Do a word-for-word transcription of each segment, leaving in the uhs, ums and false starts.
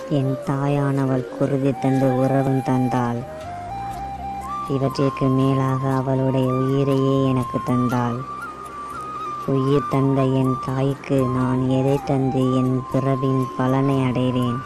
என் தாயானவள் குருதி தந்து உறவும் தந்தாள். இவற்றிற்கு மேலாக அவளுடைய உயிரையே எனக்கு தந்தாள். உயிர் தந்த என் தாய்க்கு நான் எதை தந்து என் பிறவின் பலனை அடைவேன்?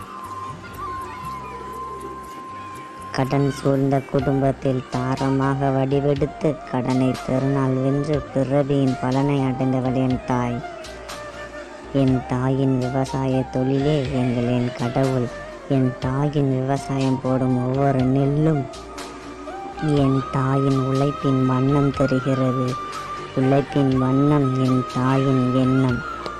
கடன் சூழ்ந்த குடும்பத்தில் தாரமாக வடிவெடுத்து கடனை திருநாள் வென்று பிறவியின் பலனை அடைந்தவள் என் தாய். என் தாயின் விவசாய தொழிலே எங்களின் கடவுள். என் தாயின் விவசாயம் போடும் ஒவ்வொரு நெல்லும் என் தாயின் உழைப்பின் வண்ணம் தெரிகிறது. உழைப்பின் வண்ணம் என் தாயின் எண்ணம்.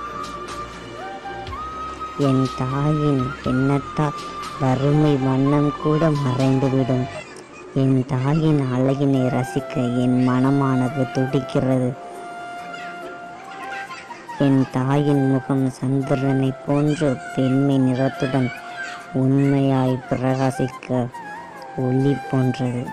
என் தாயின் எண்ணத்தால் வறுமை வண்ணம் கூட மறைந்துவிடும். என் தாயின் அழகினை ரசிக்க என் மனமானது துடிக்கிறது. என் தாயின் முகம் சந்திரனை போன்று பெண்மை நிறத்துடன் உண்மையாய் பிரகாசிக்க ஒளி போன்றது.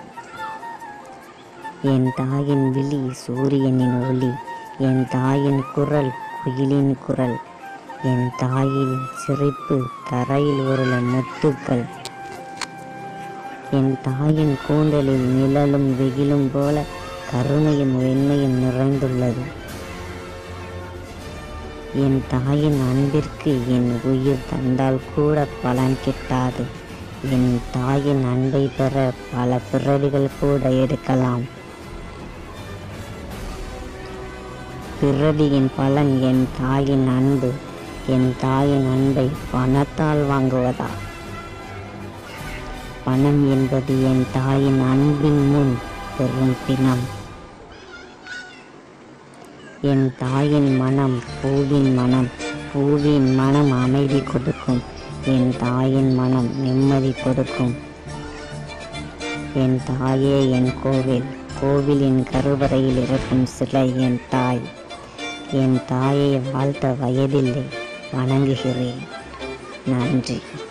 என் தாயின் விழி சூரியனின் ஒளி. என் தாயின் குரல் குயிலின் குரல். என் தாயின் சிரிப்பு தரையில் உருள முத்துக்கள். என் தாயின் கூந்தலில் நிழலும் வெயிலும் போல கருணையும் வெண்மையும் நிறைந்துள்ளது. என் தாயின் அன்பிற்கு என் உயிர் தந்தால் கூட பலன் கிட்டாது. என் தாயின் அன்பை பெற பல பிறவிகள் கூட எடுக்கலாம். பிறவியின் பலன் என் தாயின் அன்பு. என் தாயின் அன்பை பணத்தால் வாங்குவதா? பணம் என்பது என் தாயின் அன்பின் முன் பெரும் பிணம். என் தாயின் மனம் பூவின் மனம். பூவின் மனம் அமைதி கொடுக்கும். என் தாயின் மனம் நிம்மதி கொடுக்கும். என் தாயே என் கோவில். கோவிலின் கருவறையில் இருக்கும் சிலை என் தாய். என் தாயை வாழ்த்த வயதில்லை. வணங்குகிறேன். நன்றி.